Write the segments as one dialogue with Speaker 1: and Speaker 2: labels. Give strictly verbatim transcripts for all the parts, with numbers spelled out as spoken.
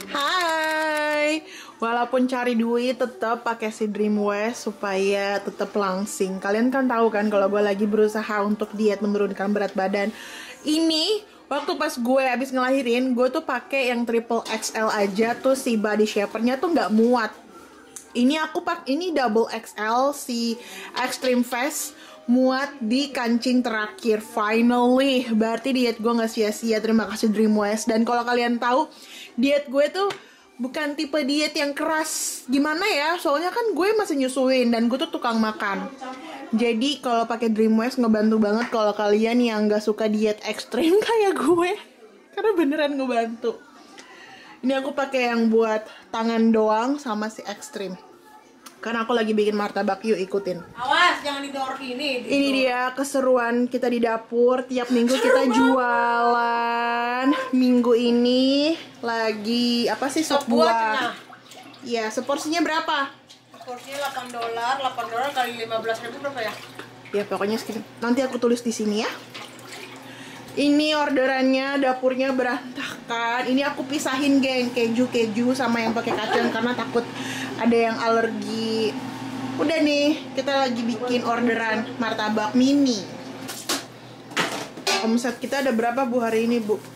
Speaker 1: Hai, walaupun cari duit tetap pakai si Dream West supaya tetap langsing. Kalian kan tahu kan kalau gue lagi berusaha untuk diet menurunkan berat badan. Ini waktu pas gue abis ngelahirin, gue tuh pakai yang triple X L aja tuh si body shapernya tuh nggak muat. Ini aku pak, ini double X L si Extreme Fast muat di kancing terakhir. Finally, berarti diet gue nggak sia-sia. Terima kasih Dream West. Dan kalau kalian tahu, diet gue tuh bukan tipe diet yang keras gimana ya, soalnya kan gue masih nyusuin dan gue tuh tukang makan. Jadi kalau pakai Dream West ngebantu banget kalau kalian yang nggak suka diet ekstrim kayak gue, karena beneran ngebantu. Ini aku pakai yang buat tangan doang sama si ekstrim. Karena aku lagi bikin martabak, yuk ikutin.
Speaker 2: Awas, jangan didor ini. Didor.
Speaker 1: Ini dia keseruan kita di dapur. Tiap minggu kita jualan. Minggu ini lagi apa sih, sop buah. Iya, seporsinya berapa?
Speaker 2: Porsinya delapan dolar, delapan dolar kali lima belas ribu berapa ya?
Speaker 1: Ya pokoknya segitu. Nanti aku tulis di sini ya. Ini orderannya, dapurnya berantakan. Ini aku pisahin geng, keju-keju sama yang pakai kacang karena takut ada yang alergi. Udah nih, kita lagi bikin orderan martabak mini. Omset kita ada berapa Bu hari ini, Bu?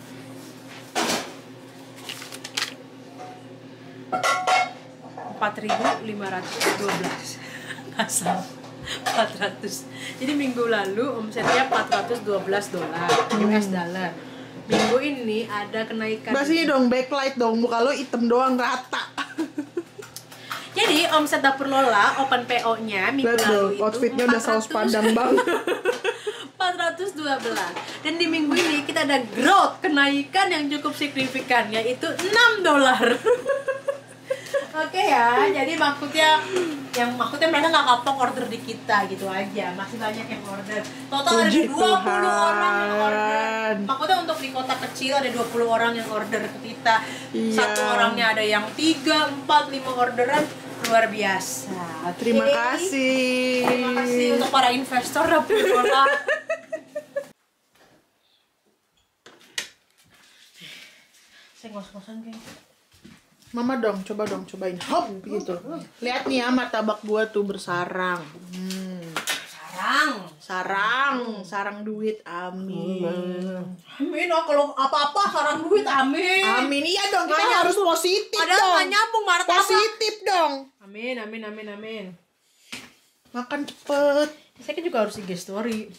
Speaker 2: empat ribu lima ratus dua belas. Asal empat ratus. Jadi minggu lalu omsetnya empat ratus dua belas dolar U S dollar. Minggu ini ada kenaikan.
Speaker 1: Bahas ini dong, backlight dong, muka lo hitam doang rata.
Speaker 2: Jadi omset dapur Lola open P O-nya minggu
Speaker 1: Betul,
Speaker 2: lalu itu
Speaker 1: outfitnya udah saus padang banget.
Speaker 2: empat ratus dua belas. Dan di minggu ini kita ada growth, kenaikan yang cukup signifikan, yaitu enam dolar. Oke ya, jadi maksudnya yang maksudnya mereka nggak kapok order di kita gitu aja, masih banyak yang order. Total ada
Speaker 1: Puji
Speaker 2: dua puluh
Speaker 1: Tuhan.
Speaker 2: orang yang order. Maksudnya untuk di kota kecil ada dua puluh orang yang order ke kita.
Speaker 1: Iya.
Speaker 2: Satu orangnya ada yang tiga, empat, lima orderan, luar biasa.
Speaker 1: Terima
Speaker 2: Oke.
Speaker 1: kasih.
Speaker 2: Terima kasih untuk para investor dapur Lola. Saya ngos-ngosan kayaknya.
Speaker 1: Mama dong, coba dong, cobain. Hop, gitu. Lihat nih ya, martabak gua tuh bersarang. Hmm.
Speaker 2: Sarang.
Speaker 1: Sarang, sarang duit. Amin.
Speaker 2: Amin, oh, kalau apa-apa sarang duit, amin.
Speaker 1: Amin. Iya dong, kita
Speaker 2: Nggak
Speaker 1: harus
Speaker 2: nyambung.
Speaker 1: positif
Speaker 2: Padahal
Speaker 1: dong.
Speaker 2: nggak nyambung martabak.
Speaker 1: Positif dong.
Speaker 2: Amin, amin, amin, amin.
Speaker 1: Makan cepet.
Speaker 2: Saya kan juga harus I G story.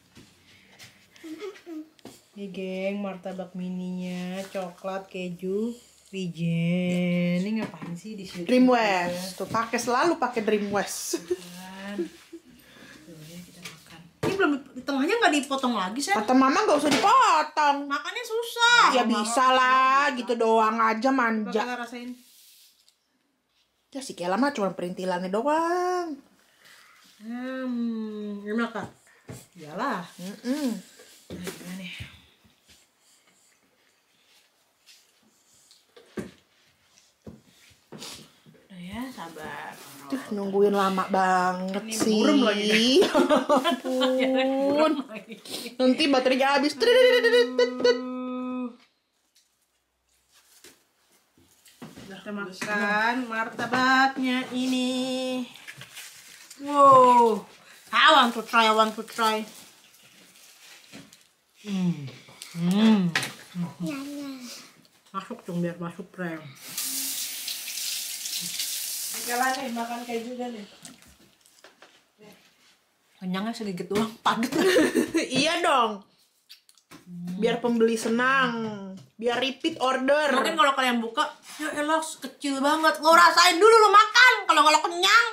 Speaker 2: Nih geng, martabak mininya, coklat, keju, wijen. Ini ngapain sih di situ?
Speaker 1: Dream West. Tuh pakai selalu pakai Dream West.
Speaker 2: Kan. Tuh ya kita makan. Ini belum di tengahnya nggak dipotong lagi, Sen?
Speaker 1: Kata Mama nggak usah dipotong.
Speaker 2: Makannya susah.
Speaker 1: Ya bisa lah, gitu doang aja
Speaker 2: Coba
Speaker 1: manja.
Speaker 2: kita rasain.
Speaker 1: Ya si Kela mah cuma perintilannya doang.
Speaker 2: Hmm, gimana kak? Iyalah.
Speaker 1: Mm-mm.
Speaker 2: Nah, gimana nih? Udah ya, sabar.
Speaker 1: Tuh, nungguin lama banget
Speaker 2: Ini
Speaker 1: sih.
Speaker 2: burem lagi.
Speaker 1: Ampun. Nanti baterainya habis.
Speaker 2: Udah kita makan martabaknya ini. Wow, I want to try, I want to try. Hmm, hmm. Masuk dong biar masuk prem. Sekarang nih makan keju dan nih. Kenyangnya sedikit doang, padat.
Speaker 1: Iya dong. Biar pembeli senang. Biar repeat order.
Speaker 2: Mungkin kalau kalian buka, ya elah kecil banget. Lo rasain dulu lo makan. Kalau nggak lo kenyang.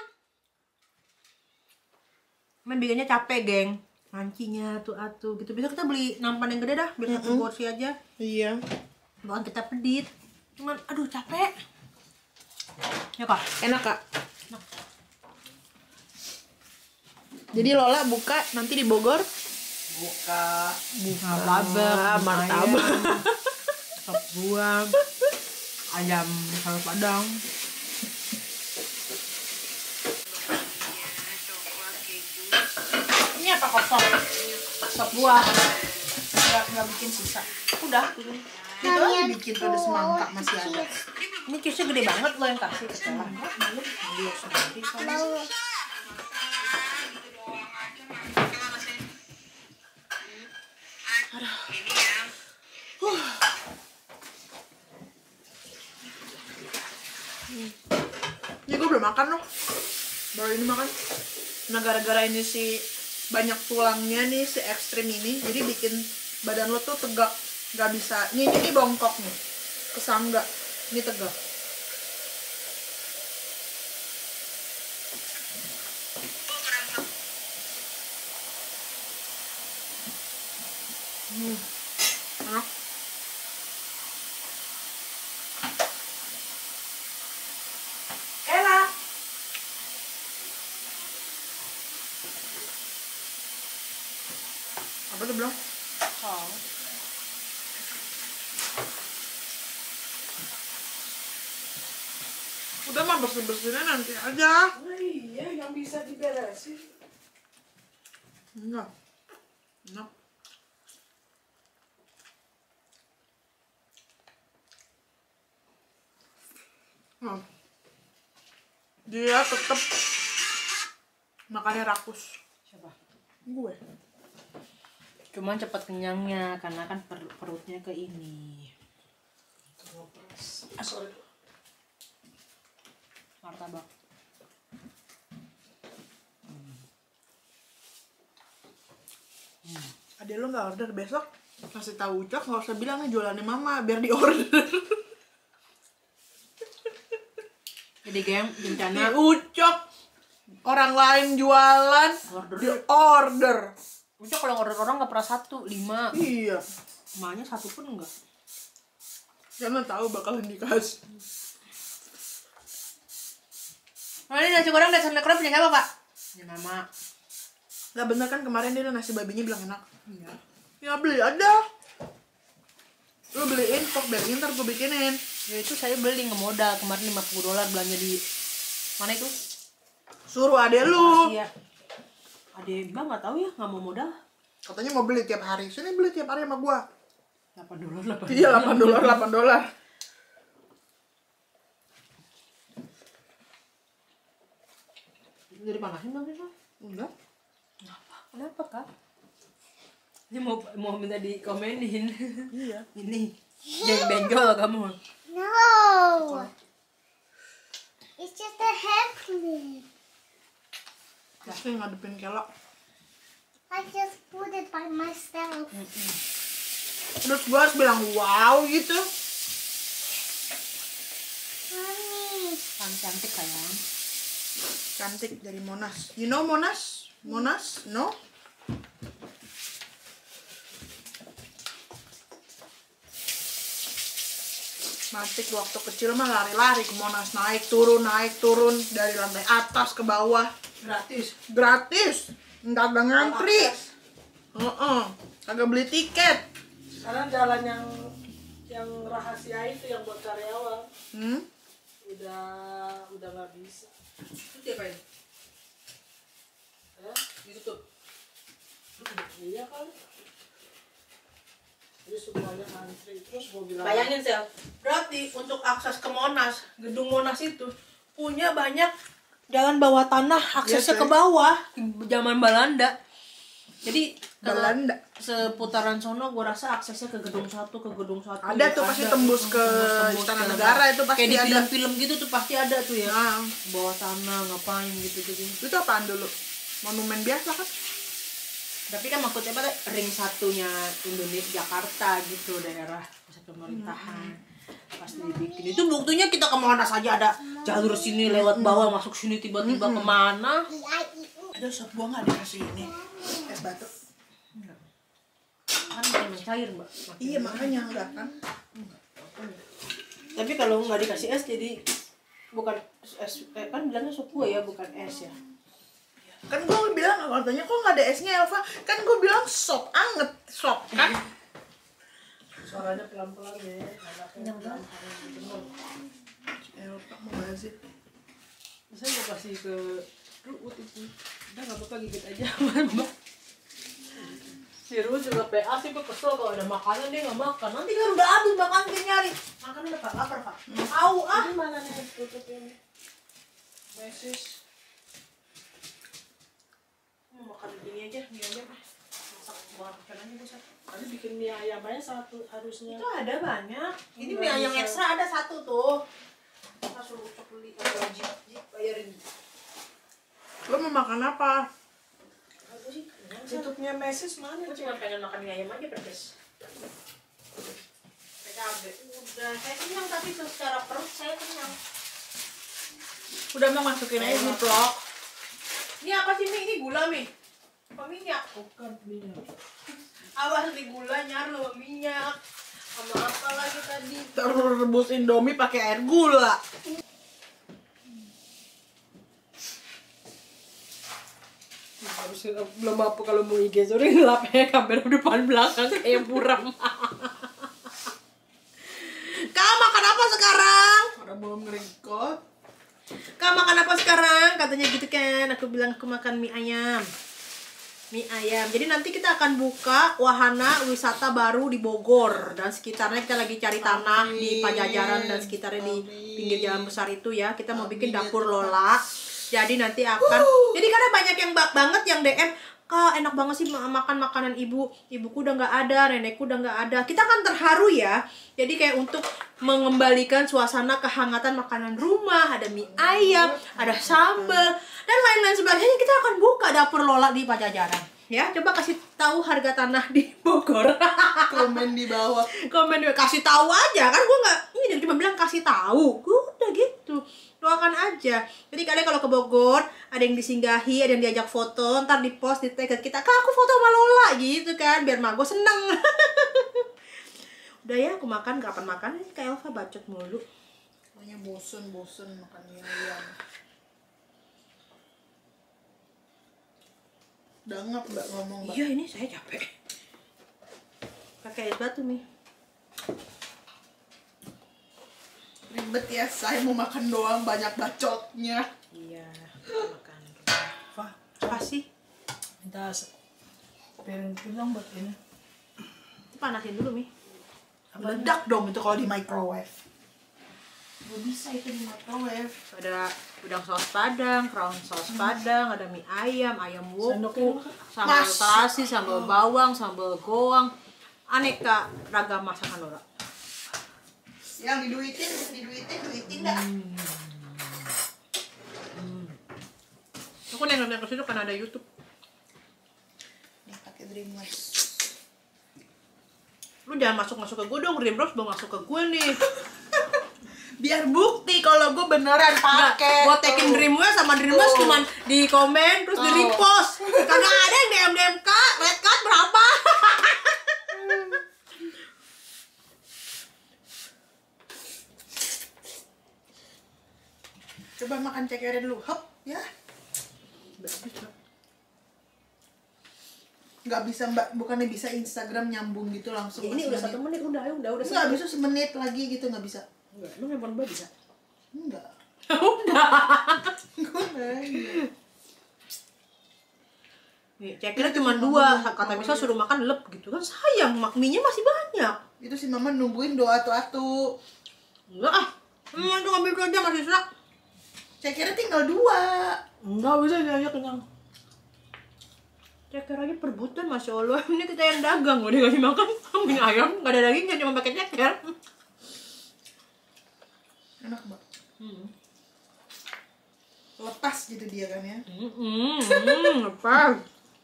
Speaker 2: Main bikinnya capek, geng. Mancinya tuh atuh gitu. Bisa kita beli nampan yang gede dah, biar satu
Speaker 1: Mm-mm.
Speaker 2: porsi aja.
Speaker 1: Iya.
Speaker 2: Bukan kita pedit. Cuman aduh capek. Ya kak.
Speaker 1: Enak kak. Jadi Lola buka nanti di Bogor.
Speaker 2: Buka. Buka
Speaker 1: Ah, martabak.
Speaker 2: Sop buah. Ayam saus padang. Ini apa kosong? Sop buah. Nggak, nggak bikin sisa. Udah, turun.
Speaker 1: Itu aja bikin pada semangka masih ada.
Speaker 2: Ini cusnya gede banget lo yang kasih ke Stella.
Speaker 1: Dia sendiri soalnya.
Speaker 3: Mau.
Speaker 1: Ini gue belum makan loh. Baru ini makan. Nah gara-gara ini si banyak tulangnya nih si ekstrim ini, jadi bikin badan lo tuh tegak, nggak bisa. Ini ini bongkok nih, kesangga. Ini tegak. Hmm. Enak. Ella. Apa tuh bilang?
Speaker 2: Oh.
Speaker 1: Udah mah bersih-bersihnya nanti aja.
Speaker 4: Nah, iya, yang bisa diberesin.
Speaker 1: Enggak. Enak. Hmm. Dia tetap makannya rakus.
Speaker 2: Siapa?
Speaker 1: Gue.
Speaker 2: Cuman cepat kenyangnya karena kan per perutnya ke ini.
Speaker 4: Ah, sorry.
Speaker 2: Martabak.
Speaker 1: Adek lo nggak order besok? Kasih tahu Ucok, nggak usah bilang nih jualannya mama biar di order.
Speaker 2: Jadi game
Speaker 1: Di
Speaker 2: rencana
Speaker 1: Ucok orang lain jualan
Speaker 2: order.
Speaker 1: di order.
Speaker 2: Ucok kalau order orang nggak pernah satu, lima.
Speaker 1: Iya.
Speaker 2: Emaknya satu pun enggak.
Speaker 1: Karena tahu bakalan dikasih.
Speaker 2: Nah, ini nasi goreng dan sambal kerap punya siapa, Pak? Punya Mama.
Speaker 1: Nggak bener kan kemarin dia nasi babinya bilang enak.
Speaker 2: Iya.
Speaker 1: Ya beli ada. Lu beliin kok biarin ntar gue bikinin.
Speaker 2: Ya itu saya beli ngemodal kemarin lima puluh dolar belanja di mana itu?
Speaker 1: Suruh adek lu.
Speaker 2: Asia. Ade Mbak nggak tahu ya, nggak mau modal.
Speaker 1: Katanya mau beli tiap hari. Sini beli tiap hari sama gua.
Speaker 2: delapan dolar, delapan.
Speaker 1: Iya delapan dolar, delapan dolar.
Speaker 2: Jadi panasin dong, Pak.
Speaker 1: Enggak.
Speaker 2: Kenapa, Kak? Ini mau mau minta dikomenin.
Speaker 1: Iya.
Speaker 2: Ini jangan benjol kamu.
Speaker 3: No. It's just a hand clip.
Speaker 1: Pasti ngadepin kelok.
Speaker 3: I just put it by myself.
Speaker 1: Terus gua harus bilang wow gitu.
Speaker 3: Mommy.
Speaker 2: Kan cantik sayang.
Speaker 1: Cantik dari Monas. You know Monas? Monas? No? Matik waktu kecil mah lari-lari ke Monas, naik turun naik turun dari lantai atas ke bawah
Speaker 4: Gratis.
Speaker 1: gratis, nggak ada ngantri. Heeh, kagak beli tiket.
Speaker 4: Sekarang jalan yang yang rahasia itu yang buat karyawan
Speaker 1: Hmm?
Speaker 4: udah udah nggak bisa.
Speaker 2: Itu diapain?
Speaker 4: Ya,
Speaker 2: Ditutup.
Speaker 4: iya kan. Jadi semuanya antri. Terus gue bilang.
Speaker 2: Bayangin Sel, berarti untuk akses ke Monas, gedung Monas itu punya banyak jalan bawah tanah, aksesnya
Speaker 1: Iya,
Speaker 2: ke bawah zaman Belanda. Jadi
Speaker 1: Belanda.
Speaker 2: seputaran sono gue rasa aksesnya ke gedung satu ke gedung satu.
Speaker 1: Ada tuh pasti tembus ke Istana Negara itu pasti
Speaker 2: kayak di
Speaker 1: ada.
Speaker 2: film-film gitu tuh pasti ada tuh ya.
Speaker 1: Nah,
Speaker 2: Bawah tanah ngapain gitu gitu.
Speaker 1: itu apaan dulu? Monumen biasa kan?
Speaker 2: Tapi kan maksudnya apa? Ring satunya Indonesia Jakarta gitu daerah pusat pemerintahan. Pasti dibikin. Itu buktinya kita ke Monas aja ada jalur sini lewat bawah masuk sini tiba-tiba kemana?
Speaker 1: Ada sop gua nggak dikasih ini es batu.
Speaker 2: Kan makin mencair mbak. Makin
Speaker 1: Iya makanya enggak kan?
Speaker 2: Tapi kalau nggak dikasih es jadi bukan es, eh, kan bilangnya sop kue ya bukan es ya.
Speaker 1: Kan gue bilang katanya kok nggak ada esnya Elva, kan gue bilang sop anget sop kan.
Speaker 4: Suaranya pelan-pelan ya. Anaknya
Speaker 2: Enggak.
Speaker 4: bener.
Speaker 1: Elva mau bazir.
Speaker 2: Saya mau kasih ke Ruut itu. Udah nggak apa-apa gigit aja mbak. Si Ru juga P A sih, gue kesel kalau ada makanan dia nggak makan. Nanti kan udah habis makan dia nyari. Makan udah Pak, lapar Pak. Tahu ah.
Speaker 4: Ini mana nih tutup ini? Mesis.
Speaker 2: Mau makan begini aja, mie ayam. Masak makan aja gue satu.
Speaker 4: Tadi bikin mie ayam aja satu harusnya.
Speaker 2: Itu ada banyak. Ini
Speaker 4: Nggak
Speaker 2: mie ayam
Speaker 4: bisa.
Speaker 2: ekstra ada satu tuh. Kita suruh Ucok beli, wajib bayarin.
Speaker 1: Lo mau makan apa?
Speaker 2: Aku sih kenyang sih.
Speaker 4: Tutupnya mesis mana?
Speaker 2: Aku cuma pengen makan mie ayam aja pedes. P K B udah, saya kenyang tapi tuh secara perut saya kenyang.
Speaker 1: Udah mau masukin aja di vlog.
Speaker 2: Ini apa sih mie? Ini gula mie? Apa minyak?
Speaker 4: Bukan minyak.
Speaker 2: Awas di gula nyaru sama minyak. Sama apa lagi tadi?
Speaker 1: Terus rebus Indomie pakai air gula.
Speaker 2: Harus belum apa kalau mau I G story ngelapnya kamera depan belakang kayak buram. Kak makan apa sekarang?
Speaker 1: Orang belum ngerekod.
Speaker 2: Kak makan apa sekarang? Katanya gitu kan. Aku bilang aku makan mie ayam. Mie ayam. Jadi nanti kita akan buka wahana wisata baru di Bogor dan sekitarnya. Kita lagi cari tanah di Pajajaran dan sekitarnya di pinggir jalan besar itu ya. Kita mau bikin dapur Lola. Jadi nanti akan. Jadi karena banyak yang bak banget yang D M, Kak enak banget sih ma- makan makanan ibu. Ibuku udah nggak ada, nenekku udah nggak ada. Kita kan terharu ya. Jadi kayak untuk mengembalikan suasana kehangatan makanan rumah. Ada mie ayam, ada sambal dan lain-lain sebagainya. Kita akan buka dapur Lola di Pajajaran. Ya, coba kasih tahu harga tanah di Bogor.
Speaker 1: Komen di bawah.
Speaker 2: Komen juga kasih tahu aja kan, gue nggak ini dia cuma bilang kasih tahu, gue udah gitu. Doakan aja. Jadi kalian kalau ke Bogor ada yang disinggahi, ada yang diajak foto, ntar di post di tag kita, Kak aku foto sama Lola gitu kan, biar mak gue seneng. Udah ya, aku makan kapan makan ini kayak Elva bacot mulu.
Speaker 1: Pokoknya bosen-bosen makan mie ayam. Udah ngap mbak ngomong mbak.
Speaker 2: Iya ini saya capek. Pakai es batu nih.
Speaker 1: Ribet ya, saya mau makan doang banyak bacotnya.
Speaker 2: Iya, makan.
Speaker 4: Wah,
Speaker 2: Apa sih?
Speaker 4: minta se- piring bilang buat ini.
Speaker 2: Panasin dulu Mi.
Speaker 1: Meledak dong itu kalau di microwave. Gak bisa itu di microwave.
Speaker 2: Ada udang saus padang, crown saus padang, ada mie ayam, ayam woku, sambal
Speaker 1: Mas.
Speaker 2: terasi, sambal bawang, sambal goang, aneka ragam masakan Lola.
Speaker 1: Yang diduitin, diduitin, duitin dah.
Speaker 2: Aku nengok-nengok ke situ kan ada YouTube.
Speaker 1: Nih pakai Dreamworks.
Speaker 2: Lu jangan masuk-masuk ke gue dong, Dreamworks belum masuk ke gue nih.
Speaker 1: Biar bukti kalau gue beneran pakai.
Speaker 2: Gue tekin Dreamworks sama Dreamworks
Speaker 1: Tuh.
Speaker 2: cuman di komen terus di
Speaker 1: Tuh.
Speaker 2: repost. Kagak ada yang D M D M Kak, red card berapa?
Speaker 1: Coba makan cekernya dulu, hop ya. Nggak bisa mbak, bukannya bisa Instagram nyambung gitu langsung.
Speaker 2: Ya, ini udah satu menit, udah, udah, udah.
Speaker 1: Nggak bisa semenit lagi gitu, nggak bisa.
Speaker 2: Enggak, lu handphone gue bisa.
Speaker 1: Enggak.
Speaker 2: Udah.
Speaker 1: Gue nanya.
Speaker 2: Nih, cekernya cuma dua, kata bisa suruh makan lep gitu kan, sayang, mie-nya masih banyak.
Speaker 1: Itu si mama nungguin doa atu-atu.
Speaker 2: Enggak ah, emang itu ngambil aja masih serak.
Speaker 1: Cekernya tinggal dua.
Speaker 4: Enggak bisa dia aja kenyang.
Speaker 2: Ceker aja perebutan, Masya Allah. Ini kita yang dagang, udah dikasih makan mie ayam, gak ada dagingnya, cuma pakai ceker.
Speaker 1: Enak mbak.
Speaker 2: Hmm.
Speaker 1: Lepas gitu dia kan ya.
Speaker 2: Hmm, hmm, lepas.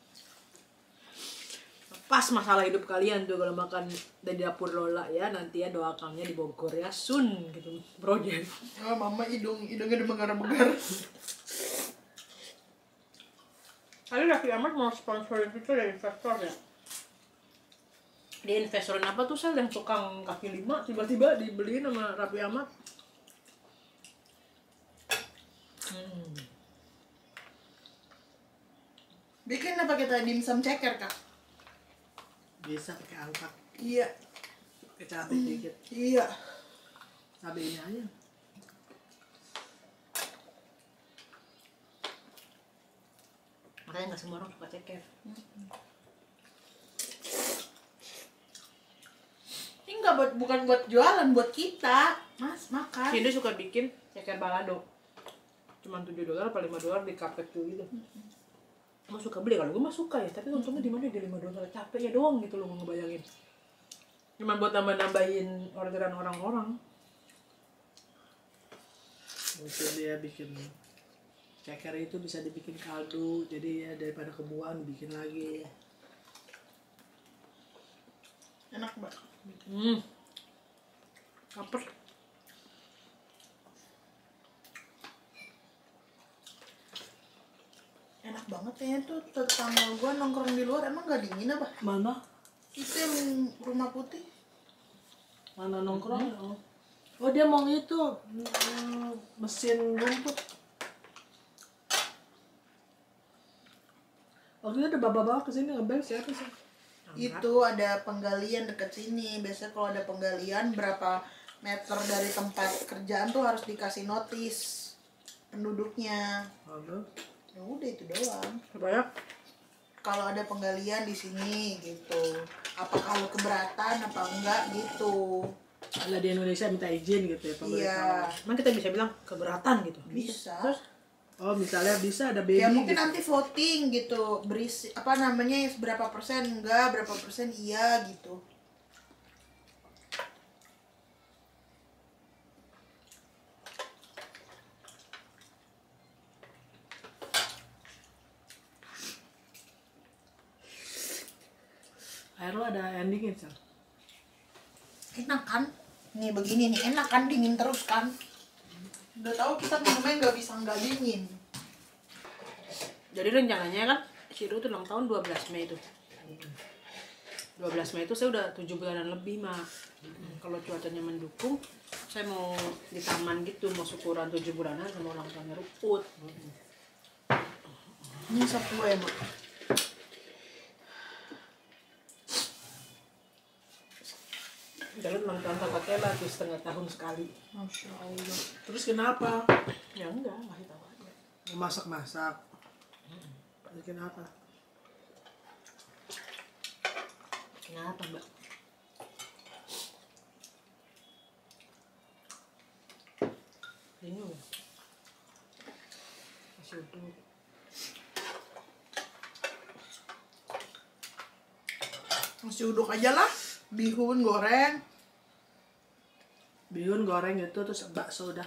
Speaker 2: Lepas masalah hidup kalian tuh kalau makan dari dapur Lola ya, nanti ya doakannya di Bogor ya, sun gitu, project.
Speaker 1: Oh, mama hidung hidungnya udah megar-megar.
Speaker 2: Kali Raffi Ahmad mau sponsor itu dari investor ya. Dia investorin apa tuh Sel, yang tukang kaki lima tiba-tiba dibeliin sama Raffi Ahmad. Hmm.
Speaker 1: Bikin apa kita dimsum ceker kak?
Speaker 4: Bisa pakai alpat,
Speaker 1: Iya.
Speaker 4: pakai cabai dikit.
Speaker 1: Iya.
Speaker 4: Cabai ini aja.
Speaker 2: Makanya nggak semua orang suka ceker.
Speaker 1: Enggak, buat, bukan buat jualan, buat kita. Mas, makan.
Speaker 2: Cindy suka bikin ceker balado. Cuman tujuh dolar apa lima dolar di kapek tuh gitu. Gue suka beli, kalau gue mah suka ya, tapi untungnya di mana di lima dolar, capeknya doang gitu lo ngebayangin. Cuman buat nambah-nambahin orderan orang-orang.
Speaker 4: Mungkin dia bikin ceker itu bisa dibikin kaldu, jadi ya daripada kebuang bikin lagi.
Speaker 1: Enak banget.
Speaker 2: Hmm. Kaper.
Speaker 1: Enak banget ya tuh tetangga gue nongkrong di luar, emang gak dingin apa?
Speaker 4: Mana?
Speaker 1: Itu yang rumah putih.
Speaker 4: Mana nongkrong? Oh. Oh, dia mau itu mm, mesin rumput. Waktu itu ada bapak-bapak kesini ngebel siapa sih?
Speaker 1: Itu ada penggalian deket sini. Biasanya kalau ada penggalian berapa meter dari tempat kerjaan tuh harus dikasih notis penduduknya.
Speaker 4: Lalu?
Speaker 1: Ya udah itu doang.
Speaker 2: Kebanyak.
Speaker 1: Kalau ada penggalian di sini gitu. Apa kalau keberatan apa enggak gitu.
Speaker 4: Kalau di Indonesia minta izin gitu ya pemerintah.
Speaker 1: Iya.
Speaker 2: Emang kita bisa bilang keberatan gitu.
Speaker 1: Bisa.
Speaker 2: Terus
Speaker 4: Oh, misalnya bisa ada baby.
Speaker 1: Ya mungkin
Speaker 4: gitu.
Speaker 1: nanti voting gitu, berisi apa namanya berapa persen enggak, berapa persen iya gitu.
Speaker 4: Air lo ada endingnya, Sal.
Speaker 1: Enak kan? Nih begini nih, enak kan, dingin terus kan? Udah tahu kita minumnya nggak bisa nggak dingin.
Speaker 2: jadi rencananya kan si Ru tuh ulang tahun dua belas Mei itu. dua belas Mei itu saya udah tujuh bulanan lebih, Mak. Kalau cuacanya mendukung, saya mau di taman gitu, mau syukuran tujuh bulanan sama ulang tahunnya Ruput.
Speaker 1: Ini sop gue ya, Mak.
Speaker 2: Jalan ulang tahun sama Kela tuh setengah tahun sekali.
Speaker 1: Masya Allah.
Speaker 4: Terus kenapa?
Speaker 2: Ya enggak, masih tahu aja.
Speaker 4: Masak-masak. Bikin apa?
Speaker 2: Kenapa, Mbak? Bingung ya? Masih utuh.
Speaker 1: Masih uduk aja lah. Bihun goreng.
Speaker 4: Bihun goreng itu terus bakso udah.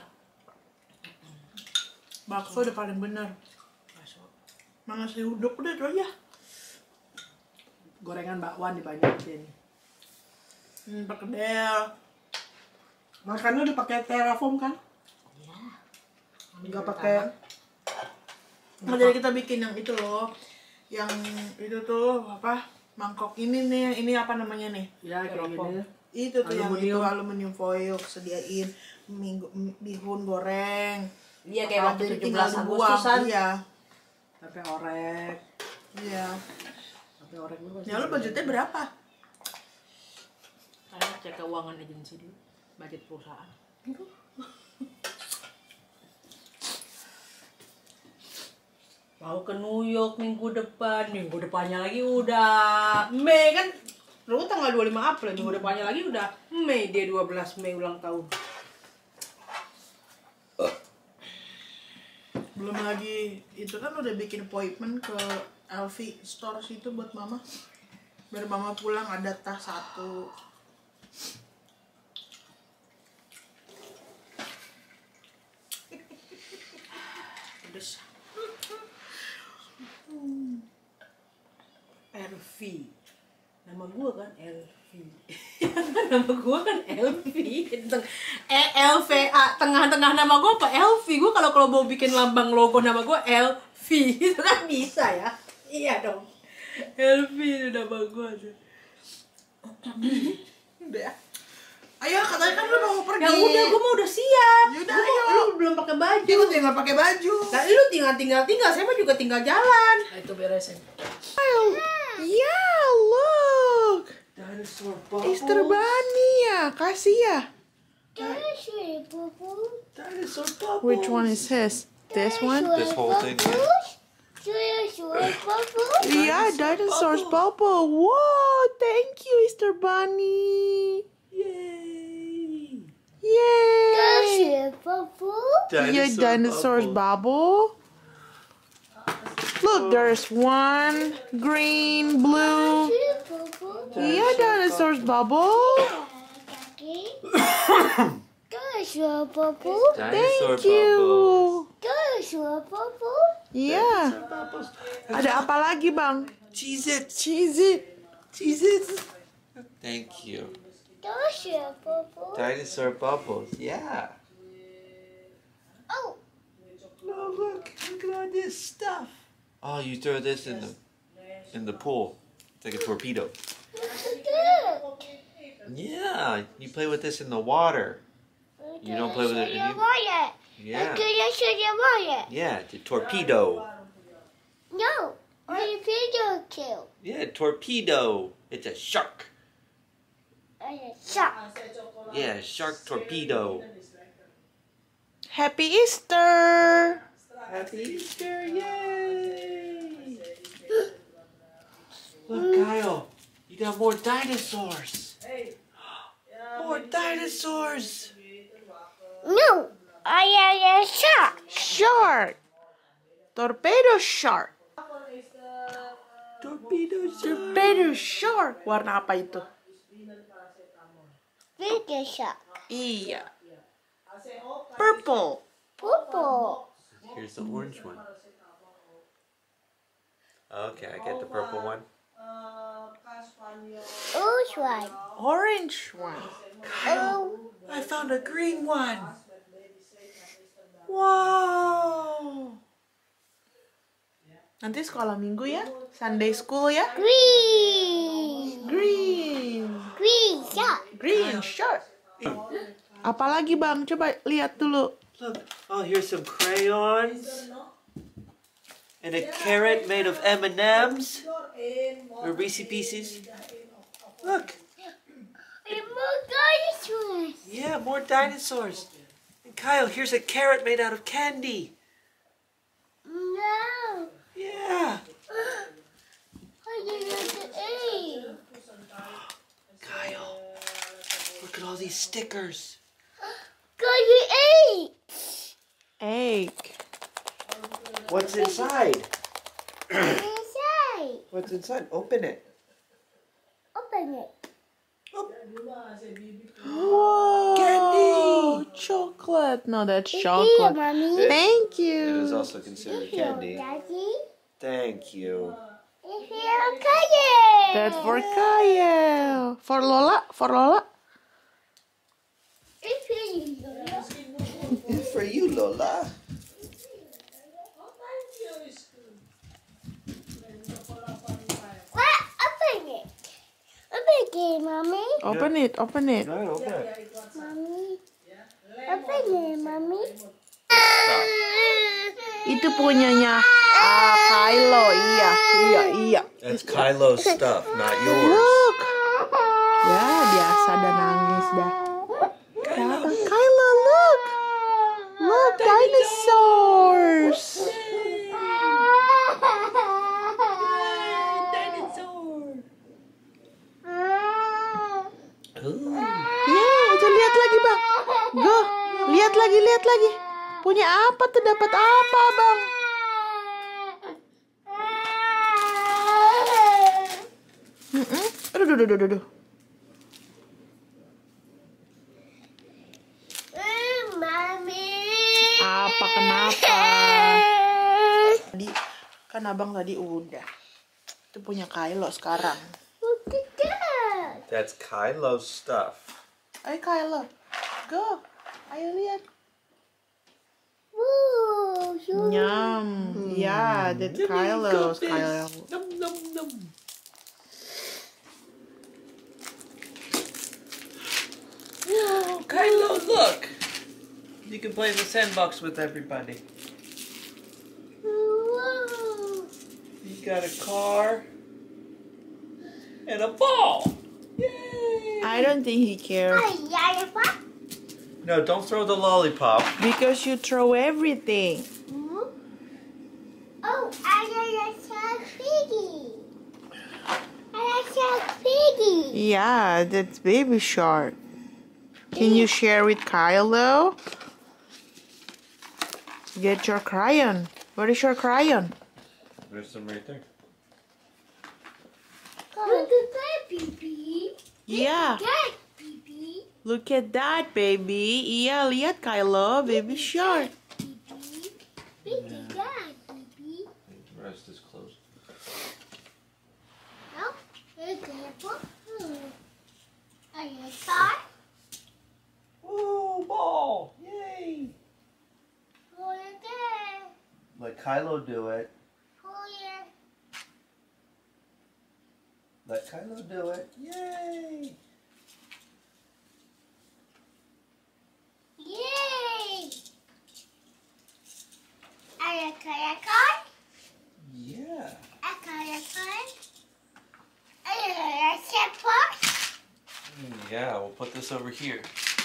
Speaker 1: Bakso udah paling bener.
Speaker 2: Masuk.
Speaker 1: Mana nasi uduk udah itu aja.
Speaker 4: Gorengan bakwan dibanyakin.
Speaker 1: Hmm, perkedel.
Speaker 4: Makannya udah pakai Terraform kan?
Speaker 2: Iya.
Speaker 4: Enggak pakai.
Speaker 1: Nah, jadi kita bikin yang itu loh. Yang itu tuh apa? Mangkok ini nih, ini apa namanya nih?
Speaker 4: Ya kayak
Speaker 2: Terraform.
Speaker 4: gini.
Speaker 1: Itu tuh yang itu
Speaker 4: Aluminium.
Speaker 1: aluminium foil sediain minggu, bihun goreng.
Speaker 2: Iya kayak waktu
Speaker 1: Jadi
Speaker 2: tujuh
Speaker 1: tinggal
Speaker 2: belas
Speaker 1: dibuang.
Speaker 2: Agustusan.
Speaker 1: Iya.
Speaker 4: Pakai orek.
Speaker 1: Iya.
Speaker 4: Pakai orek dulu.
Speaker 1: Ya lo budgetnya berapa?
Speaker 2: Karena cek keuangan agensi dulu, budget perusahaan. Mau ke New York minggu depan, minggu depannya lagi udah Mei kan? Lu tanggal dua puluh lima April, minggu depannya lagi udah Mei, dia dua belas Mei ulang tahun.
Speaker 1: Belum lagi itu kan udah bikin appointment ke L V Store situ buat mama. Biar mama pulang ada tas satu.
Speaker 2: Pedes. L V. Nama gua kan L V. Nama gua kan L V. E L V A tengah-tengah nama gua apa L V. Gua kalau kalau mau bikin lambang logo nama gua L V itu kan bisa ya. Iya dong. L V itu nama gua tuh.
Speaker 1: Udah ya. Ayo katanya kan lu mau pergi.
Speaker 2: Ya udah, gua mau udah siap.
Speaker 1: Yaudah,
Speaker 2: Gua mau-
Speaker 1: ayo.
Speaker 2: Lu belum pakai baju.
Speaker 1: Dia tinggal pakai baju.
Speaker 2: Nah, lu tinggal tinggal tinggal, saya mah juga tinggal jalan.
Speaker 4: Nah, itu beresin.
Speaker 1: Yeah, look.
Speaker 4: Dinosaur bubble.
Speaker 1: Easter Bunny ya, kasih ya.
Speaker 3: Dinosaur bubble.
Speaker 4: Dinosaur bubble.
Speaker 1: Which one is his? This one?
Speaker 5: This whole thing.
Speaker 3: Dinosaur bubble.
Speaker 1: Yeah, dinosaur's bubble. Whoa, thank you, Easter Bunny.
Speaker 4: Yeah.
Speaker 1: Yay!
Speaker 3: Bubble.
Speaker 1: Yeah, dinosaurs bubble. Look, there's one green, blue.
Speaker 3: Bubble.
Speaker 1: Yeah, dinosaurs bubble.
Speaker 3: Dinosaur bubble.
Speaker 5: Dinosaur
Speaker 1: Thank you.
Speaker 3: Dinosaur bubble.
Speaker 1: Yeah.
Speaker 5: bubbles.
Speaker 1: Ada apa lagi, Bang?
Speaker 5: Cheese it.
Speaker 1: Cheese it.
Speaker 5: Cheese it. Thank you.
Speaker 3: Dinosaur bubble.
Speaker 5: Dinosaur bubbles. Yeah.
Speaker 3: Oh,
Speaker 5: Oh look! Look at all this stuff. Oh, you throw this in the in the pool. It's like a torpedo.
Speaker 3: look at that.
Speaker 5: Yeah. You play with this in the water. You don't play with it in
Speaker 3: Your
Speaker 5: you-
Speaker 3: water.
Speaker 5: Yeah.
Speaker 3: Can I show your water?
Speaker 5: Yeah. The torpedo.
Speaker 3: No. Only video kill.
Speaker 5: Yeah. Torpedo. It's a shark.
Speaker 3: And a shark.
Speaker 5: Yeah. Shark torpedo.
Speaker 1: Happy Easter.
Speaker 5: Happy Easter! Yay! Look, Kyle, you got more dinosaurs. More dinosaurs.
Speaker 3: No. I am a shark.
Speaker 1: Shark. Torpedo shark.
Speaker 5: Torpedo shark.
Speaker 1: Torpedo shark. Warna apa itu?
Speaker 3: Video shark.
Speaker 1: Iya. Purple.
Speaker 3: Purple.
Speaker 5: Here's the orange one. Okay, I get the purple one.
Speaker 3: Orange one.
Speaker 1: Orange one.
Speaker 3: Oh.
Speaker 5: I found a green one.
Speaker 1: Wow. Nanti sekolah minggu ya? Sunday school ya?
Speaker 3: Green.
Speaker 1: Green.
Speaker 3: Green shark.
Speaker 1: Green shark. Apalagi, Bang? Coba lihat dulu.
Speaker 5: Look, oh, here's some crayons. And a carrot made of M and M's. Or Reese Pieces. Look,
Speaker 3: And more dinosaurs.
Speaker 5: yeah, more dinosaurs. And Kyle, here's a carrot made out of candy.
Speaker 3: No.
Speaker 5: Yeah.
Speaker 3: I didn't eat.
Speaker 5: Kyle, look at all these stickers.
Speaker 3: Got you ate.
Speaker 1: Egg.
Speaker 5: What's inside?
Speaker 3: Inside.
Speaker 5: What's inside? Open it.
Speaker 3: Open it.
Speaker 1: Whoa.
Speaker 5: Candy.
Speaker 1: Chocolate. No, that's
Speaker 3: Here,
Speaker 1: chocolate.
Speaker 3: mommy.
Speaker 1: Thank
Speaker 5: It
Speaker 1: you.
Speaker 5: is also considered
Speaker 3: Here,
Speaker 5: candy.
Speaker 3: daddy.
Speaker 5: Thank you.
Speaker 3: Here, Kaya.
Speaker 1: That's for Kyle. For Lola? For Lola?
Speaker 3: It's for you.
Speaker 5: It's for you, Lola.
Speaker 3: What? Open it. Open it, mommy.
Speaker 1: Open it, open it.
Speaker 5: Right, open it.
Speaker 3: Mommy. Open it, mommy.
Speaker 1: Itu punyanya ah, Kylo. Iya, iya, iya.
Speaker 5: That's Kylo's stuff, not yours.
Speaker 1: Look. Ya, biasa dah nangis dah. Kenapa? Kylo, look. Look, dinosaurs.
Speaker 5: Ooh.
Speaker 1: Ya, itu lihat lagi, Bang. Go, lihat lagi, lihat lagi. Punya apa tuh? Dapat apa, Bang? Mm-mm. Aduh, aduh, aduh, aduh, aduh.
Speaker 3: Mommy.
Speaker 1: Apa kenapa? Tadi kan abang tadi udah. Itu punya Kylo sekarang.
Speaker 3: Look at that.
Speaker 5: That's Kylo's stuff.
Speaker 1: Ayo Kylo, go. Ayo lihat.
Speaker 3: Woo, so
Speaker 1: Nyam. Ya, that's Kylo's. Kylo.
Speaker 5: Num, num, num. Oh, Kylo, look! You can play in the sandbox with everybody.
Speaker 3: Whoa.
Speaker 5: You got a car and a ball. Yay!
Speaker 1: I don't think he cares.
Speaker 3: Ay, ay, what?
Speaker 5: No, don't throw the lollipop.
Speaker 1: Because you throw everything.
Speaker 3: Hmm? Oh, I got a shark piggy. I got a shark piggy.
Speaker 1: Yeah, that's baby shark. Can you share with Kylo? Get your crayon. Where is your crayon?
Speaker 5: There's some right there.
Speaker 3: Look at that, baby.
Speaker 1: Yeah.
Speaker 3: That, baby.
Speaker 1: Look at that, baby. Iya, lihat Kylo, baby shark.
Speaker 3: Baby. Look at that, baby.
Speaker 5: The rest is closed.
Speaker 3: No, here's the apple. Hmm. Are you excited?
Speaker 5: Woo, ball! Yay!
Speaker 3: Pull it there.
Speaker 5: Let Kylo do it.
Speaker 3: Pull it.
Speaker 5: Let Kylo do it. Yay!
Speaker 3: Yay! Are you excited?
Speaker 5: Yeah.
Speaker 3: Are you excited? Are you excited?
Speaker 5: Mm, Yeah, we'll put this over here.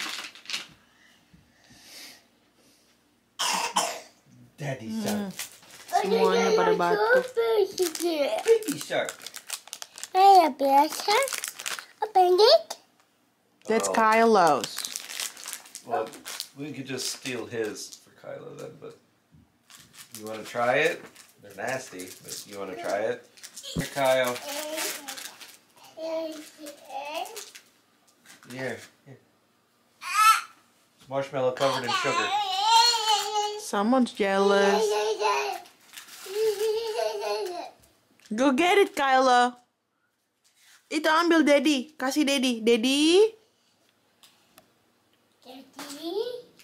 Speaker 5: Daddy shark.
Speaker 1: Semuanya pada batuk.
Speaker 5: Baby shark.
Speaker 3: Hey, a biasa, a bandit.
Speaker 1: That's
Speaker 5: Oh.
Speaker 1: Kylo's.
Speaker 5: Well, we could just steal his for Kylo then, but you want to try it? They're nasty, but you want to try it? Here, Kyle. Here, here. It's marshmallow covered in sugar.
Speaker 1: Someone's jealous. Go get it, Kylo. Itu ambil Daddy. Kasih Daddy. Daddy.
Speaker 3: Daddy?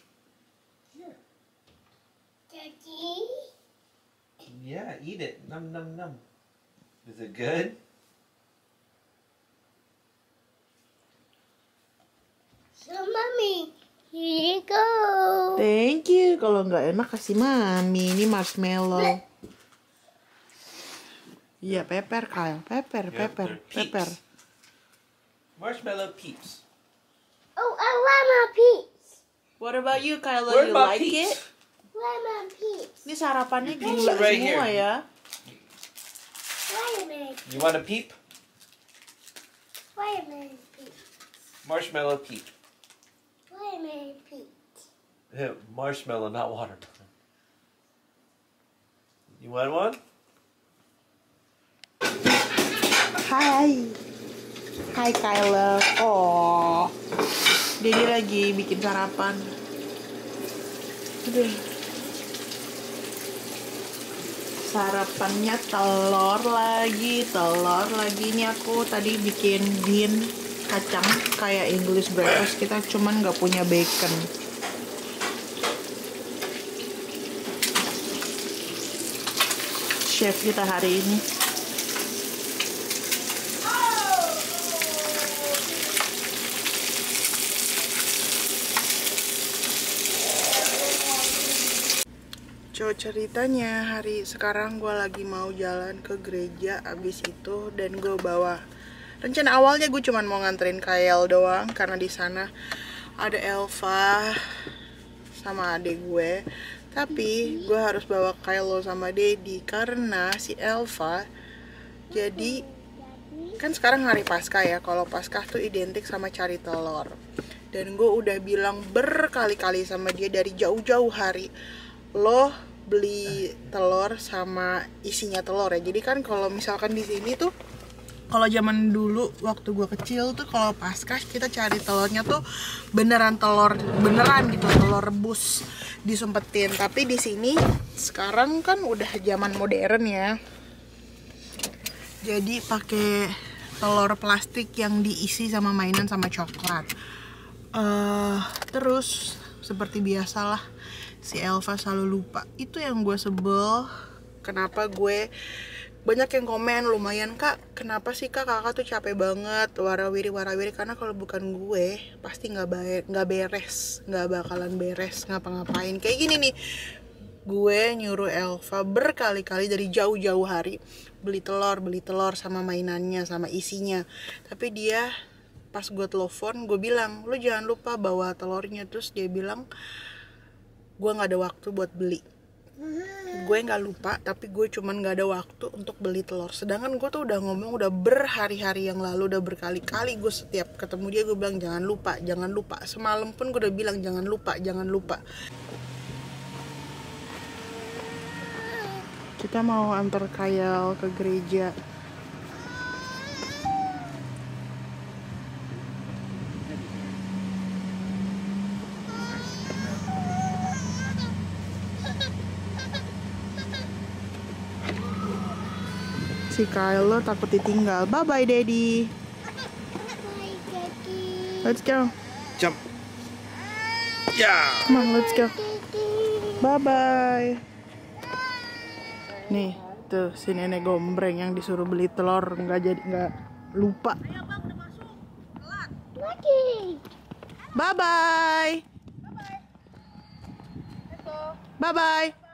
Speaker 3: Daddy?
Speaker 5: Yeah, eat it. Num num num. Is it good?
Speaker 3: So, mommy, here you go.
Speaker 1: Thank you. Kalau nggak enak kasih mami. Ini marshmallow. Iya, pepper, Kyle. Pepper,
Speaker 5: Yeah,
Speaker 1: pepper,
Speaker 5: they're peeps.
Speaker 1: pepper.
Speaker 5: Marshmallow peeps.
Speaker 3: Oh, I want my peeps.
Speaker 1: What about you, Kylo?
Speaker 5: Where
Speaker 1: You
Speaker 5: my
Speaker 1: like
Speaker 5: peeps?
Speaker 1: it?
Speaker 3: Where my peeps?
Speaker 1: Ini sarapannya
Speaker 5: Peeps
Speaker 1: gila
Speaker 5: are right
Speaker 1: semua
Speaker 5: here.
Speaker 1: ya.
Speaker 3: Wait a minute.
Speaker 5: You want a peep?
Speaker 3: Wait a minute, peeps.
Speaker 5: Marshmallow peep.
Speaker 3: Wait a minute, peeps.
Speaker 5: Yeah, marshmallow, not watermelon. You want one?
Speaker 1: Hai. Hai Kylo. Oh. Daddy lagi bikin sarapan. Aduh. Sarapannya telur lagi, telur lagi. Ini aku tadi bikin bean kacang kayak English breakfast kita, cuman nggak punya bacon. Chef kita hari ini. So ceritanya hari sekarang gue lagi mau jalan ke gereja abis itu, dan gue bawa rencana awalnya gue cuman mau nganterin Kyle doang karena di sana ada Elva sama adik gue, tapi gue harus bawa Kylo sama Daddy karena si Elva jadi kan sekarang hari Paskah ya, kalau Paskah tuh identik sama cari telur, dan gue udah bilang berkali-kali sama dia dari jauh-jauh hari, lo beli telur sama isinya telur ya. Jadi kan kalau misalkan di sini tuh, kalau zaman dulu waktu gue kecil tuh kalau Paskah kita cari telurnya tuh beneran telur beneran gitu, telur rebus disumpetin. Tapi di sini sekarang kan udah zaman modern ya, jadi pakai telur plastik yang diisi sama mainan sama coklat. Uh, terus seperti biasalah si Elva selalu lupa. Itu yang gue sebel. Kenapa gue banyak yang komen lumayan, kak kenapa sih kak kakak tuh capek banget warawiri warawiri, karena kalau bukan gue pasti nggak baik nggak beres, nggak bakalan beres ngapa-ngapain kayak gini nih. Gue nyuruh Elva berkali-kali dari jauh-jauh hari beli telur beli telur sama mainannya sama isinya, tapi dia pas gue telepon gue bilang lu jangan lupa bawa telurnya, terus dia bilang gue nggak ada waktu buat beli. gue nggak lupa, tapi gue cuman nggak ada waktu untuk beli telur. Sedangkan gue tuh udah ngomong udah berhari-hari yang lalu, udah berkali-kali gue setiap ketemu dia gue bilang jangan lupa, jangan lupa. Semalam pun gue udah bilang jangan lupa, jangan lupa. Kita mau antar Kyle ke gereja. Si Kyle lo takut ditinggal. Bye bye daddy.
Speaker 3: Bye, Daddy.
Speaker 1: Let's go.
Speaker 5: Jump. Yeah.
Speaker 1: Come on, let's go.
Speaker 3: Daddy.
Speaker 1: Bye bye. Nih, tuh si nenek gombreng yang disuruh beli telur nggak jadi nggak lupa.
Speaker 3: Daddy.
Speaker 1: Bye bye. Bye bye.